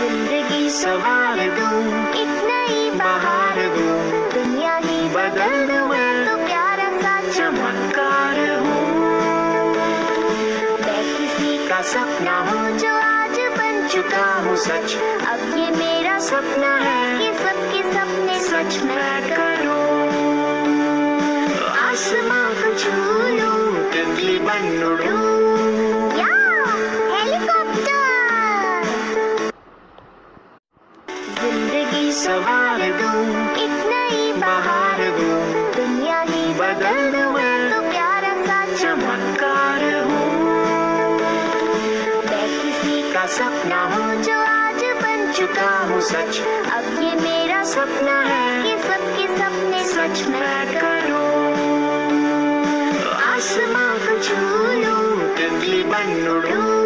जिंदगी सवार दूं, एक नई बहार दूं, दुनिया ही बदल दूं मैं तो प्यारा सा चमत्कार हूँ। मैं किसी का सपना हूँ जो आज बन चुका हूँ सच। अब ये मेरा सपना है कि सबके सपने सच मैं करूँ। आसमां को छू लूं, तितली बन उड़ूं, या हेलीकॉप्टर। जिंदगी सवार दूं, एक नई बहार दूं, दुनिया ही बदल दूं मैं तो प्यारा सा चमत्कार हूँ। मैं किसी का सपना हूँ जो आज बन चुका हूँ सच। अब ये मेरा सपना है कि सबके सपने सच मैं करूँ। आसमां को छू लूं, तितली बन उड़ूं।